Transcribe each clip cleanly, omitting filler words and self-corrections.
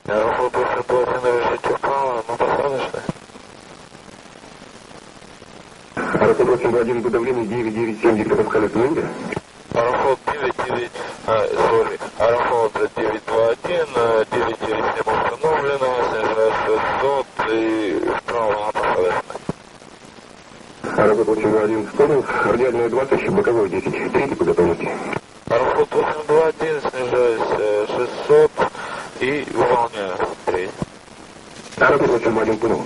Аэрофлот 821 разрешите вправо, но посадочный. Аэрофлот 821, подавление 997 гектаров колес в Индии. Аэрофлот 99, Аэрофлот 921, 997 установлено, снижается 600 и вправо на посадочный. Аэрофлот 821, понял, радиальная 20, боковой 10, третий по готовности. Аэрофлот 821, снижаюсь 600 и выполняю 3. Аэрофлот 821, понял.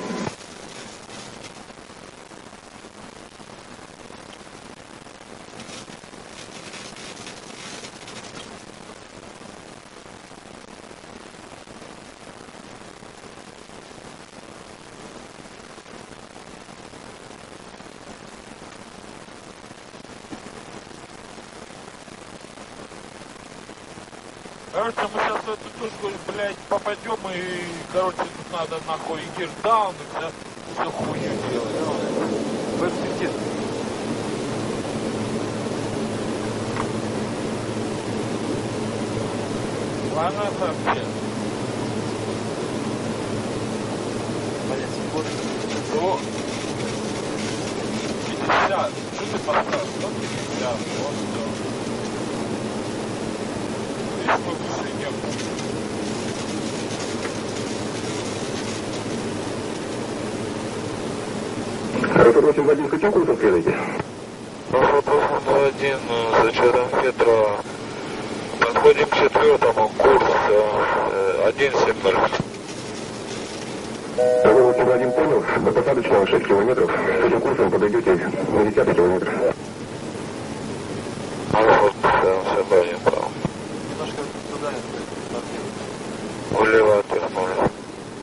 Короче, мы сейчас в эту точку, блядь, попадем и, короче, тут надо нахуй гирдаун и все хуйню делать. Веб-сетин. Ладно, вообще. Блядь, вот. 50. Что ты поставил? 150. Вот все. Аэрофлот 821, каким курсом следуете? Аэрофлот 821, зачетом ветра. Подходим к четвертому, курс 170. Аэрофлот 821, понял, до посадочного 6 километров. С этим курсом подойдете на 10 километр. Аэрофлот 821, право. Немножко туда, Влево отвернули.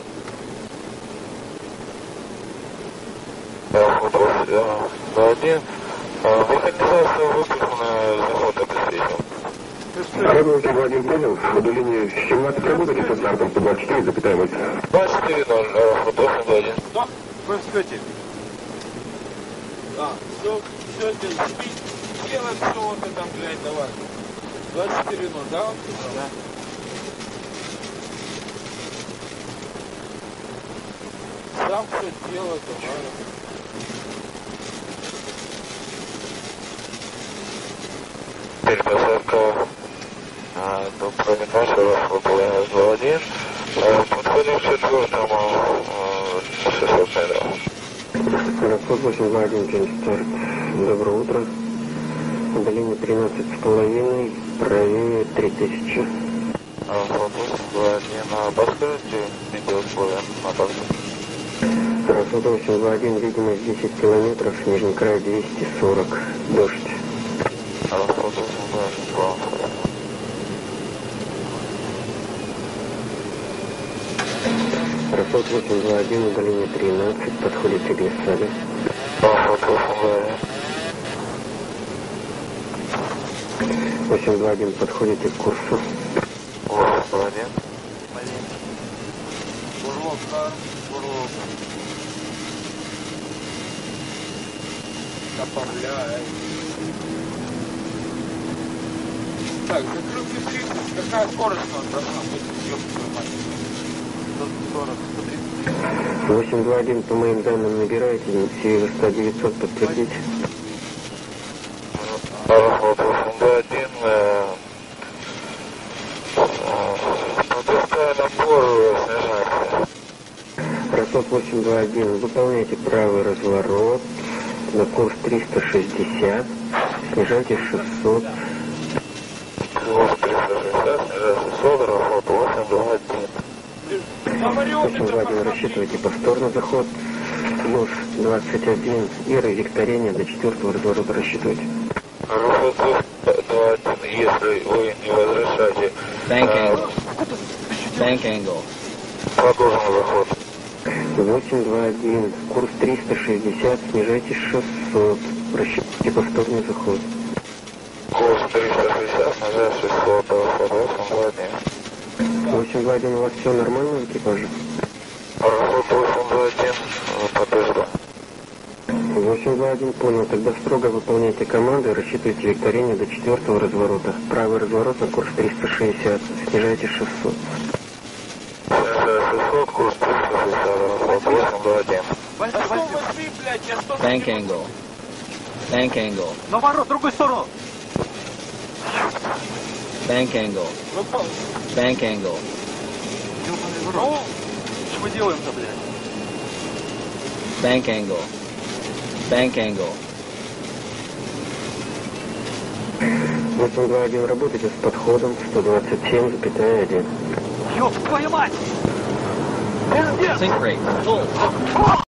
Аэрофлот 821. Механизация выпущена, заход обеспечен. Аэрофлот 821, понял, удаление 17 работаете со стартом 124, запятаемость. 240, Аэрофлот 821. Да, вы встаете. Да, все делай, что вот ты там, блядь, давай. 24-0, да? Да. Сам все делает, давай. Теперь посадка до Проминаж, Аэрофлот 821. Подходим к четвертому, 600 метров. Аэрофлот 821, день старт. Доброе утро. Удаление 13,5, правее 3000. Аэрофлот 821, подскажите метеоусловия на посадку? Аэрофлот 821, видимость 10 километров, нижний край 240, дождь. Аэрофлот 821, план. Аэрофлот 821, удаление 13, подходите к Глиссаде. Аэрофлот 821. 821, подходите к курсу. 821. Бурловка, бурловка. Добавляй. Так, закрылки 30. Какая скорость у нас должна быть? Ёб твою мать. 140, 130. 821, по моим данным, набираете, Север 100-900, подтвердите. Аэрофлот 821. Подпускай напор, снижается. Аэрофлот 821, выполняйте правый разворот на курс 360, снижайте 600. Курс 360, снижается 600, Аэрофлот 821. 821, рассчитывайте повторно заход, плюс 21, и викторение до 4-го разворота рассчитывайте. Аэрофлот 821, если вы не возвращаете, Bank angle. продолжим заход. 821, курс 360, снижайте 600, рассчитайте повторный заход. Курс 360, снижает 600, Аэрофлот 821. 821, у вас все нормально в экипаже? Аэрофлот 821, подожду. 821, понял, тогда строго выполняйте команды, рассчитывайте викторение до 4-го разворота. Правый разворот на курс 360, снижайте 600. Курс 821. 108, блядь, я 100 Bank angle. Bank angle. Наоборот, в другую сторону. Bank angle. Bank angle. Ёбаный в рот. Что мы делаем-то, блядь? Bank angle. Bank angle. 821 работайте с подходом 127,1. Ёб твою мать! Пиздец! Sink rate. Full.